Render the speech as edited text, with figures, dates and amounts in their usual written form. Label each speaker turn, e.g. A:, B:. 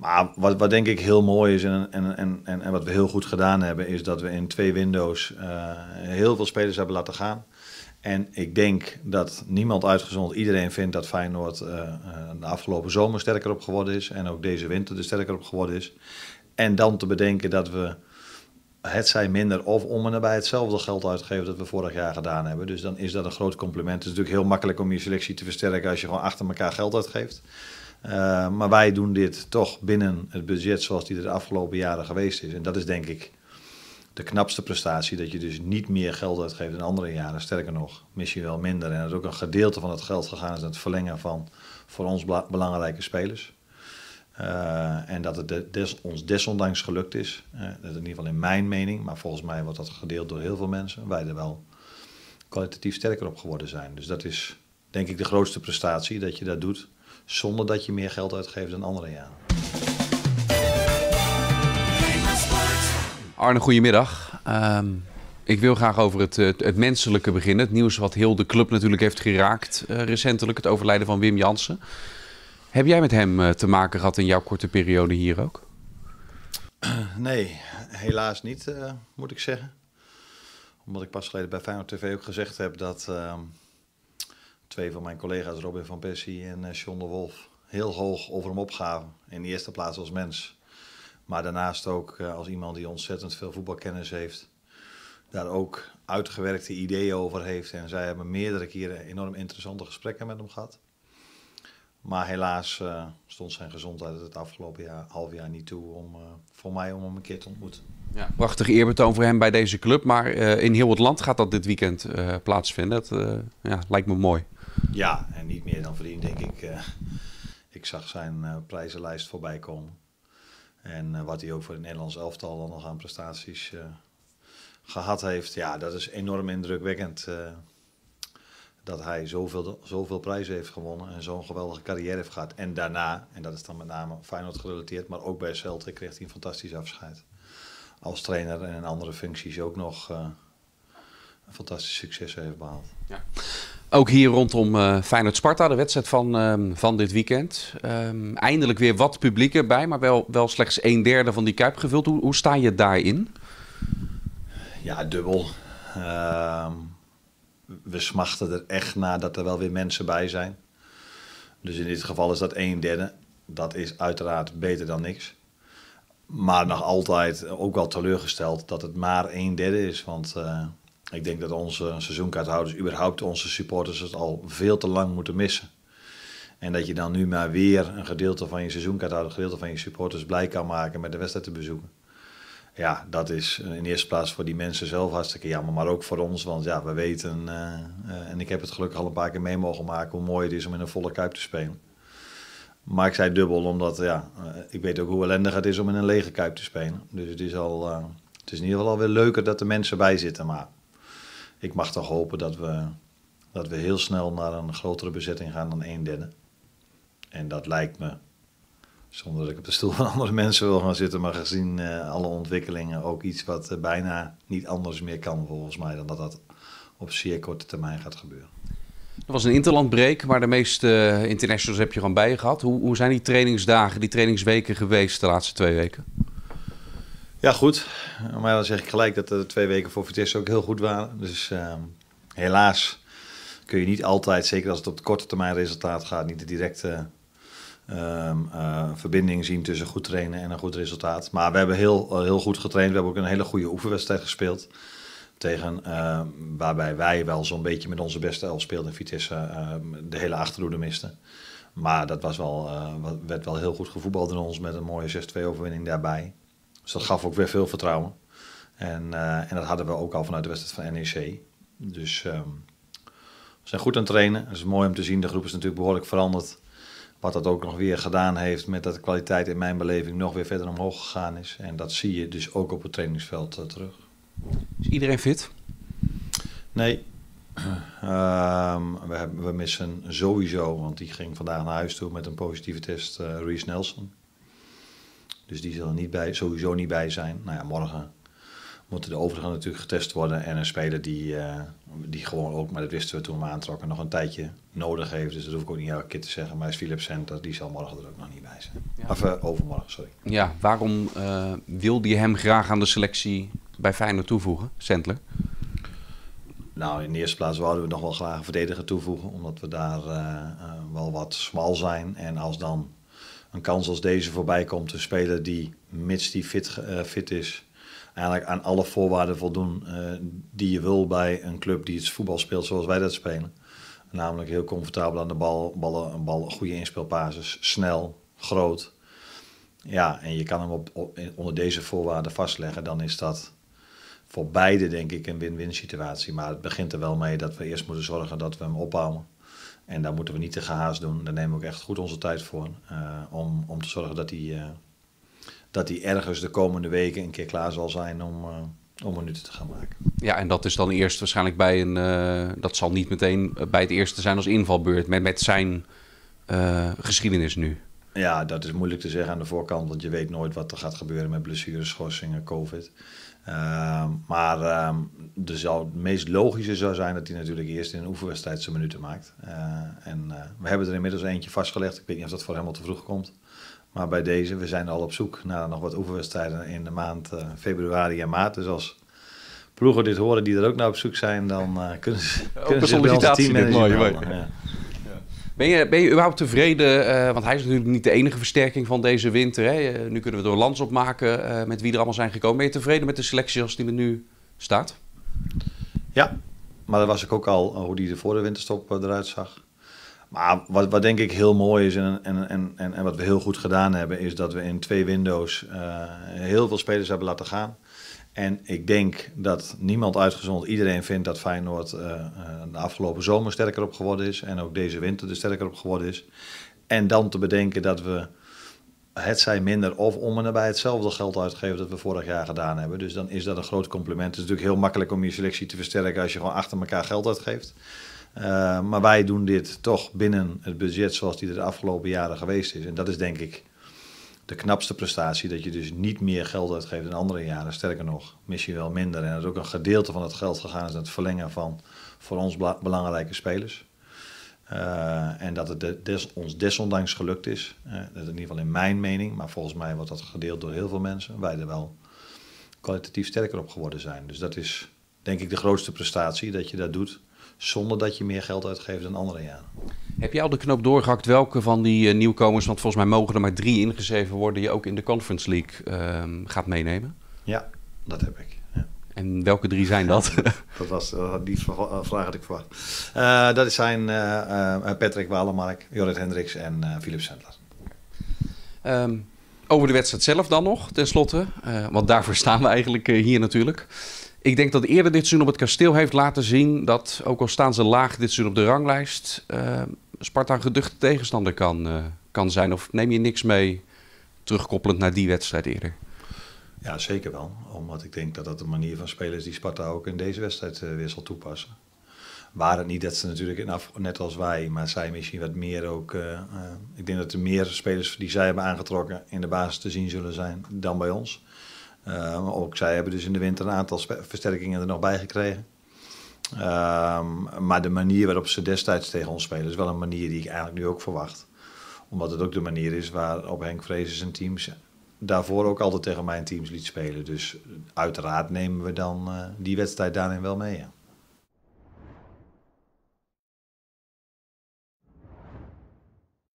A: Maar wat denk ik heel mooi is en wat we heel goed gedaan hebben, is dat we in 2 windows heel veel spelers hebben laten gaan. En ik denk dat niemand uitgezonderd, iedereen vindt dat Feyenoord de afgelopen zomer sterker op geworden is. En ook deze winter er sterker op geworden is. En dan te bedenken dat we het zij minder of om en nabij hetzelfde geld uitgeven dat we vorig jaar gedaan hebben. Dus dan is dat een groot compliment. Het is natuurlijk heel makkelijk om je selectie te versterken als je gewoon achter elkaar geld uitgeeft. Maar wij doen dit toch binnen het budget zoals die er de afgelopen jaren geweest is. En dat is denk ik de knapste prestatie. Dat je dus niet meer geld uitgeeft dan andere jaren. Sterker nog, misschien wel minder. En dat ook een gedeelte van het geld gegaan is naar het verlengen van voor ons belangrijke spelers. En dat het ons desondanks gelukt is. Dat in ieder geval in mijn mening, maar volgens mij wordt dat gedeeld door heel veel mensen. Wij er wel kwalitatief sterker op geworden zijn. Dus dat is denk ik de grootste prestatie, dat je dat doet zonder dat je meer geld uitgeeft dan andere jaren.
B: Arne, goedemiddag. Ik wil graag over het menselijke beginnen. Het nieuws wat heel de club natuurlijk heeft geraakt recentelijk. Het overlijden van Wim Jansen. Heb jij met hem te maken gehad in jouw korte periode hier ook?
A: Nee, helaas niet, moet ik zeggen. Omdat ik pas geleden bij Feyenoord TV ook gezegd heb dat 2 van mijn collega's, Robin van Persie en John de Wolf, heel hoog over hem opgaven. In de eerste plaats als mens. Maar daarnaast ook als iemand die ontzettend veel voetbalkennis heeft. Daar ook uitgewerkte ideeën over heeft. En zij hebben meerdere keren enorm interessante gesprekken met hem gehad. Maar helaas stond zijn gezondheid het afgelopen half jaar niet toe voor mij om hem een keer te ontmoeten.
B: Ja, prachtig eerbetoon voor hem bij deze club. Maar in heel het land gaat dat dit weekend plaatsvinden. Dat lijkt me mooi.
A: Ja, en niet meer dan verdiend, denk ik. Ik zag zijn prijzenlijst voorbij komen. En wat hij ook voor het Nederlands elftal dan nog aan prestaties gehad heeft. Ja, dat is enorm indrukwekkend. Dat hij zoveel prijzen heeft gewonnen en zo'n geweldige carrière heeft gehad. En daarna, en dat is dan met name Feyenoord gerelateerd, maar ook bij Celtic kreeg hij een fantastisch afscheid. Als trainer en in andere functies ook nog een fantastisch succes heeft behaald. Ja.
B: Ook hier rondom Feyenoord-Sparta, de wedstrijd van dit weekend. Eindelijk weer wat publiek erbij, maar wel slechts 1/3 van die Kuip gevuld. Hoe sta je daarin?
A: Ja, dubbel. We smachten er echt naar dat er wel weer mensen bij zijn. Dus in dit geval is dat 1/3. Dat is uiteraard beter dan niks. Maar nog altijd ook wel teleurgesteld dat het maar 1/3 is. Want ik denk dat onze seizoenkaarthouders, überhaupt onze supporters, het al veel te lang moeten missen. En dat je dan nu maar weer een gedeelte van je seizoenkaarthouder, een gedeelte van je supporters blij kan maken met de wedstrijd te bezoeken. Ja, dat is in eerste plaats voor die mensen zelf hartstikke jammer, maar ook voor ons. Want ja, we weten, en ik heb het gelukkig al een paar keer mee mogen maken, hoe mooi het is om in een volle Kuip te spelen. Maar ik zei dubbel, omdat ik weet ook hoe ellendig het is om in een lege Kuip te spelen. Dus het is in ieder geval alweer leuker dat er mensen bij zitten. Maar ik mag toch hopen dat we heel snel naar een grotere bezetting gaan dan 1/3. En dat lijkt me, zonder dat ik op de stoel van andere mensen wil gaan zitten, maar gezien alle ontwikkelingen ook iets wat bijna niet anders meer kan volgens mij dan dat op zeer korte termijn gaat gebeuren.
B: Er was een interlandbreak, maar de meeste internationals heb je gewoon bij je gehad. Hoe zijn die trainingsdagen, die trainingsweken geweest de laatste 2 weken?
A: Ja, goed. Maar dan zeg ik gelijk dat de 2 weken voor Vitesse ook heel goed waren. Dus helaas kun je niet altijd, zeker als het op de korte termijn resultaat gaat, niet de directe verbinding zien tussen goed trainen en een goed resultaat. Maar we hebben heel goed getraind. We hebben ook een hele goede oefenwedstrijd gespeeld. Waarbij wij wel zo'n beetje met onze beste elf speelden. Vitesse de hele achterhoede miste. Maar dat werd wel heel goed gevoetbald in ons met een mooie 6-2 overwinning daarbij. Dus dat gaf ook weer veel vertrouwen. En dat hadden we ook al vanuit de wedstrijd van NEC. Dus we zijn goed aan het trainen. Het is mooi om te zien. De groep is natuurlijk behoorlijk veranderd. Wat dat ook nog weer gedaan heeft met dat de kwaliteit in mijn beleving nog weer verder omhoog gegaan is. En dat zie je dus ook op het trainingsveld terug.
B: Is iedereen fit?
A: Nee. We missen sowieso, want die ging vandaag naar huis toe met een positieve test, Reece Nelson. Dus die zal er sowieso niet bij zijn. Nou ja, moeten de overigen natuurlijk getest worden. En een speler die gewoon ook, maar dat wisten we toen we aantrokken, nog een tijdje nodig heeft. Dus dat hoef ik ook niet elke keer te zeggen. Maar is Philip Senter, die zal morgen er ook nog niet bij zijn. Ja. Of overmorgen, sorry.
B: Ja, waarom wilde je hem graag aan de selectie bij Feyenoord toevoegen, Sentler?
A: Nou, in de eerste plaats wouden we nog wel graag een verdediger toevoegen. Omdat we daar wel wat smal zijn. En als dan een kans als deze voorbij komt, een speler die, mits die fit is, eigenlijk aan alle voorwaarden voldoen die je wil bij een club die het voetbal speelt zoals wij dat spelen. Namelijk heel comfortabel aan de bal, goede inspeelbasis, snel, groot. Ja, en je kan hem onder deze voorwaarden vastleggen, dan is dat voor beide denk ik een win-win situatie. Maar het begint er wel mee dat we eerst moeten zorgen dat we hem opbouwen. En daar moeten we niet te gehaast doen. Daar nemen we ook echt goed onze tijd voor. Om te zorgen dat hij ergens de komende weken een keer klaar zal zijn om minuten te gaan maken.
B: Ja, en dat is dan eerst waarschijnlijk bij dat zal niet meteen bij het eerste zijn als invalbeurt met zijn geschiedenis nu.
A: Ja, dat is moeilijk te zeggen aan de voorkant, want je weet nooit wat er gaat gebeuren met blessures, schorsingen, COVID. Maar het meest logische zou zijn dat hij natuurlijk eerst in een oefenwedstrijd zijn minuten maakt. We hebben er inmiddels eentje vastgelegd. Ik weet niet of dat voor hem al te vroeg komt. Maar bij deze, we zijn al op zoek naar nog wat oefenwedstrijden in de maand februari en maart. Dus als ploegen dit horen die er ook naar op zoek zijn, dan kunnen ze bij onze teammanager melden. Ja.
B: Ben je überhaupt tevreden? Want hij is natuurlijk niet de enige versterking van deze winter. Hè? Nu kunnen we door Lans opmaken met wie er allemaal zijn gekomen. Ben je tevreden met de selectie zoals die er nu staat?
A: Ja, maar dat was ik ook al hoe die er voor de winterstop eruit zag. Maar wat denk ik heel mooi is en wat we heel goed gedaan hebben, is dat we in 2 windows heel veel spelers hebben laten gaan. En ik denk dat niemand uitgezonderd, iedereen vindt dat Feyenoord de afgelopen zomer sterker op geworden is. En ook deze winter er sterker op geworden is. En dan te bedenken dat we het zij minder of om en nabij hetzelfde geld uitgeven dat we vorig jaar gedaan hebben. Dus dan is dat een groot compliment. Het is natuurlijk heel makkelijk om je selectie te versterken als je gewoon achter elkaar geld uitgeeft. Maar wij doen dit toch binnen het budget zoals die er de afgelopen jaren geweest is. En dat is denk ik de knapste prestatie, dat je dus niet meer geld uitgeeft dan andere jaren. Sterker nog, misschien wel minder. En dat ook een gedeelte van het geld gegaan is aan het verlengen van voor ons belangrijke spelers. En dat het ons desondanks gelukt is. Dat in ieder geval in mijn mening, maar volgens mij wordt dat gedeeld door heel veel mensen. Wij er wel kwalitatief sterker op geworden zijn. Dus dat is denk ik de grootste prestatie, dat je dat doet zonder dat je meer geld uitgeeft dan andere jaren.
B: Heb je al de knoop doorgehakt welke van die nieuwkomers, want volgens mij mogen er maar 3 ingeschreven worden, je ook in de Conference League gaat meenemen?
A: Ja, dat heb ik. Ja.
B: En welke 3 zijn dat?
A: Dat was die vraag had ik verwacht. Dat zijn Patrick Walemark, Jorrit Hendricks en Philip Sentler.
B: Over de wedstrijd zelf dan nog, tenslotte. Want daarvoor staan we eigenlijk hier natuurlijk. Ik denk dat eerder dit seizoen op het Kasteel heeft laten zien dat, ook al staan ze laag dit seizoen op de ranglijst, Sparta een geduchte tegenstander kan zijn. Of neem je niks mee terugkoppelend naar die wedstrijd eerder?
A: Ja, zeker wel. Omdat ik denk dat dat de manier van spelen is die Sparta ook in deze wedstrijd weer zal toepassen. Waar het niet dat ze natuurlijk, net als wij, maar zij misschien wat meer ook. Ik denk dat er meer spelers die zij hebben aangetrokken in de basis te zien zullen zijn dan bij ons. Ook zij hebben dus in de winter een aantal versterkingen er nog bij gekregen. Maar de manier waarop ze destijds tegen ons spelen is wel een manier die ik eigenlijk nu ook verwacht. Omdat het ook de manier is waarop Henk Vrezen zijn teams daarvoor ook altijd tegen mijn teams liet spelen. Dus uiteraard nemen we dan die wedstrijd daarin wel mee. Ja.